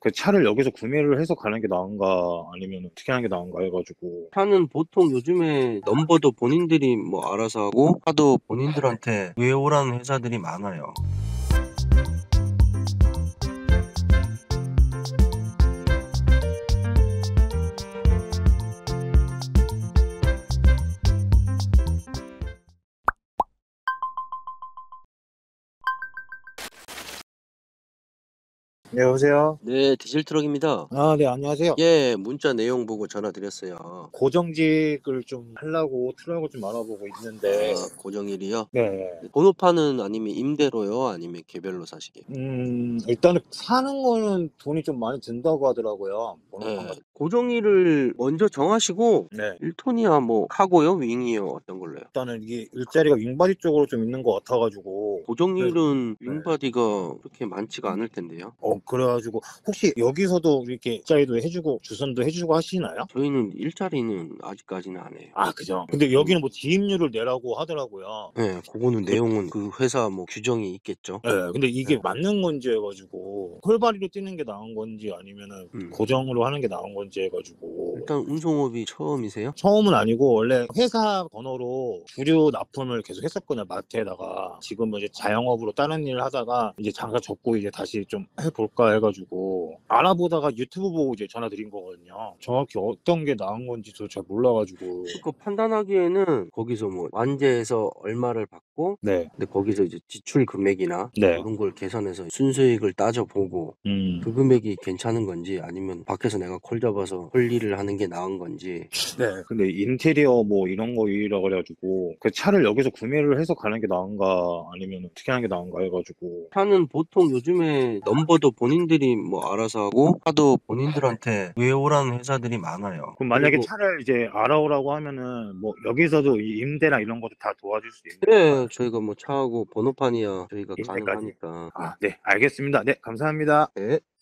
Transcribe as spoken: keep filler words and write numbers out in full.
그 차를 여기서 구매를 해서 가는 게 나은가 아니면 어떻게 하는 게 나은가 해가지고. 차는 보통 요즘에 넘버도 본인들이 뭐 알아서 하고 차도 본인들한테 구해오라는 회사들이 많아요. 네, 여보세요? 네, 디젤 트럭입니다. 아, 네, 안녕하세요. 예, 문자 내용 보고 전화 드렸어요. 고정직을 좀 하려고 트럭을 좀 알아보고 있는데. 아, 고정일이요? 네. 번호판은 아니면 임대로요? 아니면 개별로 사시게요? 음, 일단은 사는 거는 돈이 좀 많이 든다고 하더라고요. 번호판 네, 같은. 고정일을 먼저 정하시고 네. 일 톤이야 뭐 카고요? 윙이요? 어떤 걸로요? 일단은 이게 일자리가 윙바디 쪽으로 좀 있는 것 같아가지고. 그래서. 고정일은 네. 윙바디가 그렇게 많지가 않을 텐데요. 어, 그래가지고 혹시 여기서도 이렇게 일자리도 해주고 주선도 해주고 하시나요? 저희는 일자리는 아직까지는 안 해요. 아, 그죠. 근데 음. 여기는 뭐 지입료를 내라고 하더라고요. 네, 그거는 그, 내용은 그 회사 뭐 규정이 있겠죠. 네, 근데 이게 네. 맞는 건지 해가지고 홀바리로 뛰는 게 나은 건지 아니면은 음. 고정으로 하는 게 나은 건지 해가지고. 일단 운송업이 처음이세요? 처음은 아니고 원래 회사 번호로 주류 납품을 계속 했었거든요, 마트에다가. 지금은 이제 자영업으로 다른 일을 하다가 이제 장사 접고 이제 다시 좀 해볼까 해가지고 알아보다가 유튜브 보고 이제 전화 드린 거거든요. 정확히 어떤 게 나은 건지 저 잘 몰라가지고. 그 판단하기에는 거기서 뭐 완제해서 얼마를 받고 네. 근데 거기서 이제 지출 금액이나 네. 이런 걸 계산해서 순수익을 따져보고 음. 그 금액이 괜찮은 건지 아니면 밖에서 내가 콜 잡아서 홀 일을 하는 게 나은 건지. 네. 근데 인테리어 뭐 이런 거 일이라 그래가지고 그 차를 여기서 구매를 해서 가는 게 나은가 아니면 어떻게 하는 게 나은가 해가지고. 차는 보통 요즘에 넘버도 본인들이 뭐 알아서 하고 차도 본인들한테 구해오라는 회사들이 많아요. 그럼 만약에 그리고 차를 이제 알아오라고 하면은 뭐 여기서도 이 임대나 이런 것도 다 도와줄 수 있는 건가요? 네, 저희가 뭐 차하고 번호판이야 저희가 임대까지. 가능하니까. 아, 네, 알겠습니다. 네, 감사합니다. 네.